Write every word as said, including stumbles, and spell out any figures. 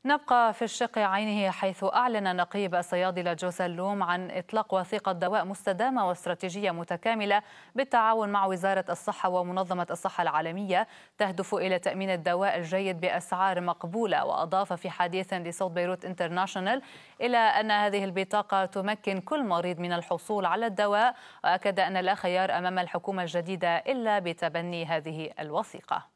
نبقى في الشق عينه، حيث أعلن نقيب الصيادلة جوسلوم عن إطلاق وثيقة دواء مستدامة واستراتيجية متكاملة بالتعاون مع وزارة الصحة ومنظمة الصحة العالمية تهدف إلى تأمين الدواء الجيد بأسعار مقبولة. وأضاف في حديث لصوت بيروت انترناشونال إلى أن هذه البطاقة تمكن كل مريض من الحصول على الدواء، وأكد أن لا خيار أمام الحكومة الجديدة إلا بتبني هذه الوثيقة.